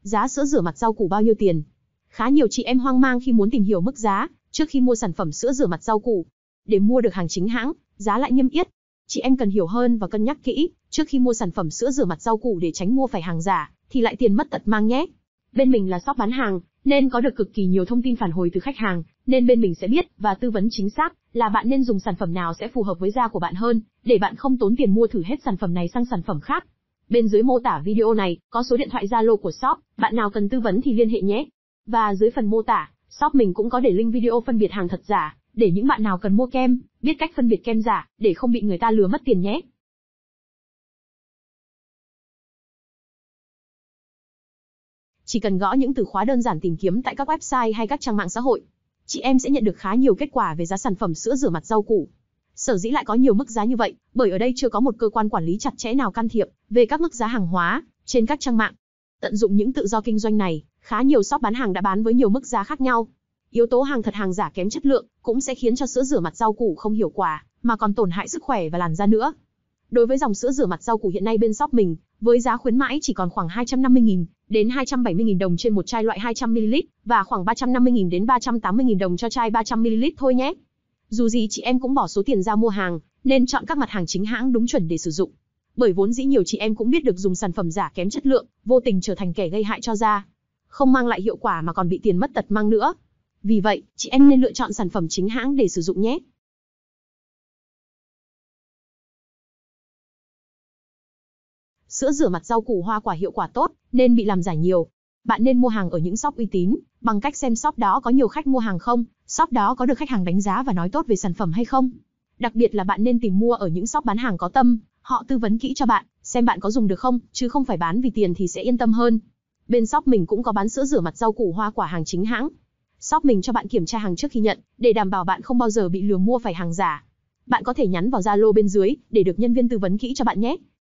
giá sữa rửa mặt rau củ bao nhiêu tiền? Khá nhiều chị em hoang mang khi muốn tìm hiểu mức giá trước khi mua sản phẩm sữa rửa mặt rau củ. Để mua được hàng chính hãng, giá lại niêm yết. Chị em cần hiểu hơn và cân nhắc kỹ trước khi mua sản phẩm sữa rửa mặt rau củ để tránh mua phải hàng giả thì lại tiền mất tật mang nhé. Bên mình là shop bán hàng nên có được cực kỳ nhiều thông tin phản hồi từ khách hàng, nên bên mình sẽ biết và tư vấn chính xác là bạn nên dùng sản phẩm nào sẽ phù hợp với da của bạn hơn, để bạn không tốn tiền mua thử hết sản phẩm này sang sản phẩm khác. Bên dưới mô tả video này có số điện thoại Zalo của shop, bạn nào cần tư vấn thì liên hệ nhé. Và dưới phần mô tả, shop mình cũng có để link video phân biệt hàng thật giả, để những bạn nào cần mua kem, biết cách phân biệt kem giả, để không bị người ta lừa mất tiền nhé. Chỉ cần gõ những từ khóa đơn giản tìm kiếm tại các website hay các trang mạng xã hội, chị em sẽ nhận được khá nhiều kết quả về giá sản phẩm sữa rửa mặt rau củ. Sở dĩ lại có nhiều mức giá như vậy, bởi ở đây chưa có một cơ quan quản lý chặt chẽ nào can thiệp về các mức giá hàng hóa trên các trang mạng. Tận dụng những tự do kinh doanh này, khá nhiều shop bán hàng đã bán với nhiều mức giá khác nhau. Yếu tố hàng thật hàng giả kém chất lượng cũng sẽ khiến cho sữa rửa mặt rau củ không hiệu quả, mà còn tổn hại sức khỏe và làn da nữa. Đối với dòng sữa rửa mặt rau củ hiện nay bên shop mình, với giá khuyến mãi chỉ còn khoảng 250.000 đến 270.000 đồng trên một chai loại 200ml và khoảng 350.000 đến 380.000 đồng cho chai 300ml thôi nhé. Dù gì chị em cũng bỏ số tiền ra mua hàng, nên chọn các mặt hàng chính hãng đúng chuẩn để sử dụng. Bởi vốn dĩ nhiều chị em cũng biết được dùng sản phẩm giả kém chất lượng, vô tình trở thành kẻ gây hại cho da. Không mang lại hiệu quả mà còn bị tiền mất tật mang nữa. Vì vậy, chị em nên lựa chọn sản phẩm chính hãng để sử dụng nhé. Sữa rửa mặt rau củ hoa quả hiệu quả tốt, nên bị làm giả nhiều. Bạn nên mua hàng ở những shop uy tín, bằng cách xem shop đó có nhiều khách mua hàng không, shop đó có được khách hàng đánh giá và nói tốt về sản phẩm hay không. Đặc biệt là bạn nên tìm mua ở những shop bán hàng có tâm, họ tư vấn kỹ cho bạn, xem bạn có dùng được không, chứ không phải bán vì tiền thì sẽ yên tâm hơn. Bên shop mình cũng có bán sữa rửa mặt rau củ hoa quả hàng chính hãng. Shop mình cho bạn kiểm tra hàng trước khi nhận, để đảm bảo bạn không bao giờ bị lừa mua phải hàng giả. Bạn có thể nhắn vào Zalo bên dưới để được nhân viên tư vấn kỹ cho bạn nhé.